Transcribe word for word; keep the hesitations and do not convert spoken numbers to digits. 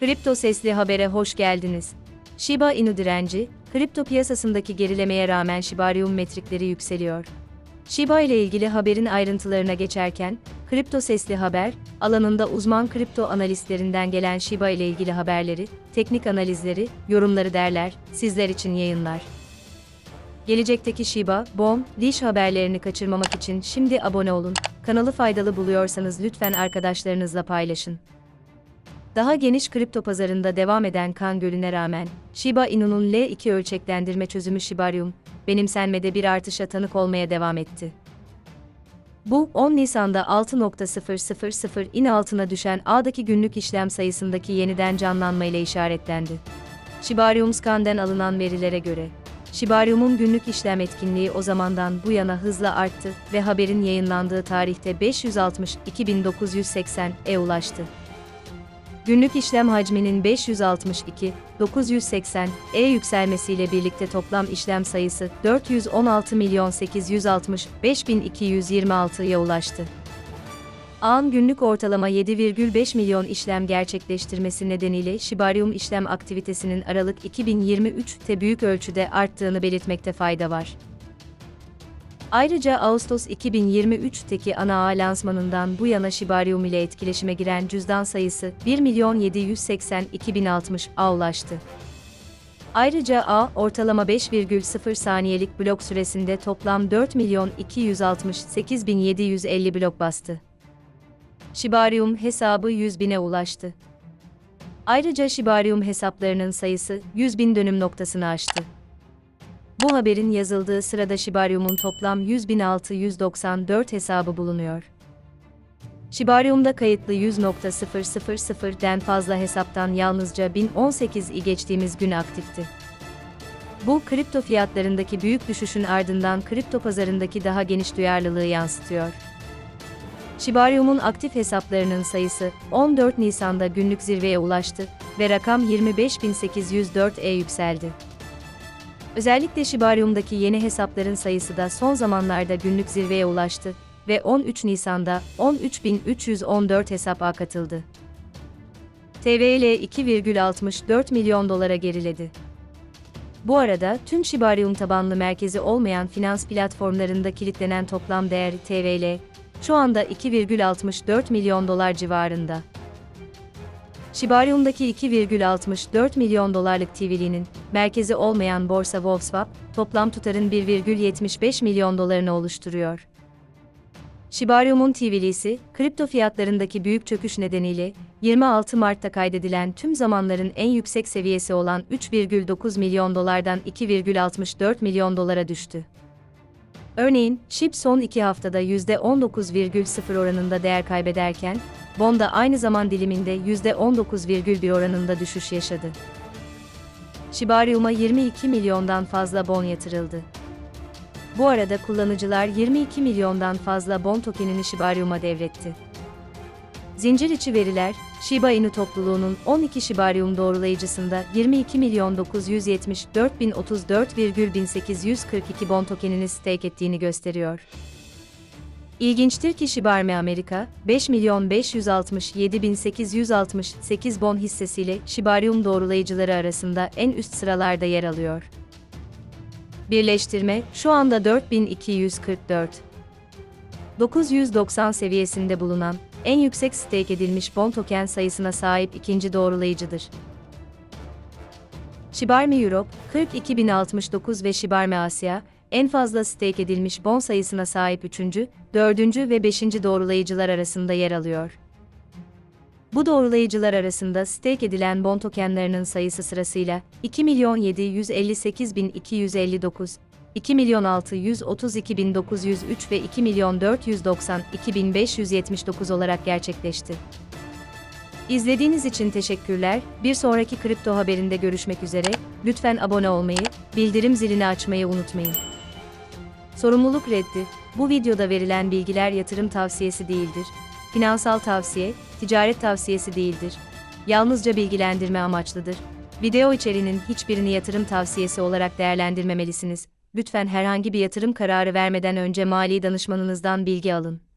Kripto Sesli Haber'e hoş geldiniz. Shiba Inu direnci, kripto piyasasındaki gerilemeye rağmen Shibarium metrikleri yükseliyor. Shiba ile ilgili haberin ayrıntılarına geçerken, Kripto Sesli Haber, alanında uzman kripto analistlerinden gelen Shiba ile ilgili haberleri, teknik analizleri, yorumları derler, sizler için yayınlar. Gelecekteki Shiba, B O M, Lish haberlerini kaçırmamak için şimdi abone olun, kanalı faydalı buluyorsanız lütfen arkadaşlarınızla paylaşın. Daha geniş kripto pazarında devam eden kan gölüne rağmen, Shiba Inu'nun L iki ölçeklendirme çözümü Shibarium, benimsenmede bir artışa tanık olmaya devam etti. Bu, on Nisan'da altı nokta sıfır sıfır sıfırın altına düşen ağdaki günlük işlem sayısındaki yeniden canlanma ile işaretlendi. Shibarium Scan'den alınan verilere göre, Shibarium'un günlük işlem etkinliği o zamandan bu yana hızla arttı ve haberin yayınlandığı tarihte beş yüz altmış iki bin dokuz yüz seksen'e ulaştı. Günlük işlem hacminin beş yüz altmış iki bin dokuz yüz seksen'e yükselmesiyle birlikte toplam işlem sayısı dört yüz on altı milyon sekiz yüz altmış beş bin iki yüz yirmi altı'ya ulaştı. Ağın günlük ortalama yedi virgül beş milyon işlem gerçekleştirmesi nedeniyle Shibarium işlem aktivitesinin Aralık iki bin yirmi üç'te büyük ölçüde arttığını belirtmekte fayda var. Ayrıca Ağustos iki bin yirmi üç'teki ana ağ lansmanından bu yana Shibarium ile etkileşime giren cüzdan sayısı bir milyon yedi yüz seksen iki bin altmış'a ulaştı. Ayrıca ağ, ortalama beş virgül sıfır saniyelik blok süresinde toplam dört milyon iki yüz altmış sekiz bin yedi yüz elli blok bastı. Shibarium hesabı yüz bine ulaştı. Ayrıca Shibarium hesaplarının sayısı yüz bin dönüm noktasını aştı. Bu haberin yazıldığı sırada Shibarium'un toplam yüz bin altı yüz doksan dört hesabı bulunuyor. Shibarium'da kayıtlı yüz bin den fazla hesaptan yalnızca bin on sekiz'i geçtiğimiz gün aktifti. Bu, kripto fiyatlarındaki büyük düşüşün ardından kripto pazarındaki daha geniş duyarlılığı yansıtıyor. Shibarium'un aktif hesaplarının sayısı on dört Nisan'da günlük zirveye ulaştı ve rakam yirmi beş bin sekiz yüz dört'e yükseldi. Özellikle Shibarium'daki yeni hesapların sayısı da son zamanlarda günlük zirveye ulaştı ve on üç Nisan'da on üç bin üç yüz on dört hesaba katıldı. T V L iki virgül altmış dört milyon dolara geriledi. Bu arada tüm Shibarium tabanlı merkezi olmayan finans platformlarında kilitlenen toplam değer T V L, şu anda iki virgül altmış dört milyon dolar civarında. Shibarium'daki iki virgül altmış dört milyon dolarlık T V L'nin, merkezi olmayan borsa Wolfswap, toplam tutarın bir virgül yetmiş beş milyon dolarını oluşturuyor. Shibarium'un T V L'si, kripto fiyatlarındaki büyük çöküş nedeniyle, yirmi altı Mart'ta kaydedilen tüm zamanların en yüksek seviyesi olan üç virgül dokuz milyon dolardan iki virgül altmış dört milyon dolara düştü. Örneğin, S H I B son iki haftada yüzde on dokuz virgül sıfır oranında değer kaybederken, B O N da aynı zaman diliminde yüzde on dokuz virgül bir oranında düşüş yaşadı. Shibarium'a yirmi iki milyondan fazla B O N yatırıldı. Bu arada kullanıcılar yirmi iki milyondan fazla B O N tokenini Shibarium'a devretti. Zincir içi veriler, Shiba Inu topluluğunun on iki Shibarium doğrulayıcısında yirmi iki milyon dokuz yüz yetmiş dört bin otuz dört virgül bin sekiz yüz kırk iki B O N tokenini stake ettiğini gösteriyor. İlginçtir ki Shibarium Amerika, beş milyon beş yüz altmış yedi bin sekiz yüz altmış sekiz B O N hissesiyle Shibarium doğrulayıcıları arasında en üst sıralarda yer alıyor. Birleştirme, şu anda dört bin iki yüz kırk dört bin dokuz yüz doksan seviyesinde bulunan, en yüksek stake edilmiş B O N token sayısına sahip ikinci doğrulayıcıdır. Shibarium Europe, kırk iki bin altmış dokuz ve Shibarium Asya, en fazla stake edilmiş B O N sayısına sahip üçüncü, dördüncü ve beşinci doğrulayıcılar arasında yer alıyor. Bu doğrulayıcılar arasında stake edilen B O N tokenlarının sayısı sırasıyla iki milyon yedi yüz elli sekiz bin iki yüz elli dokuz, iki milyon altı yüz otuz iki bin dokuz yüz üç ve iki milyon dört yüz doksan iki bin beş yüz yetmiş dokuz olarak gerçekleşti. İzlediğiniz için teşekkürler. Bir sonraki kripto haberinde görüşmek üzere. Lütfen abone olmayı, bildirim zilini açmayı unutmayın. Sorumluluk reddi. Bu videoda verilen bilgiler yatırım tavsiyesi değildir. Finansal tavsiye, ticaret tavsiyesi değildir. Yalnızca bilgilendirme amaçlıdır. Video içeriğinin hiçbirini yatırım tavsiyesi olarak değerlendirmemelisiniz. Lütfen herhangi bir yatırım kararı vermeden önce mali danışmanınızdan bilgi alın.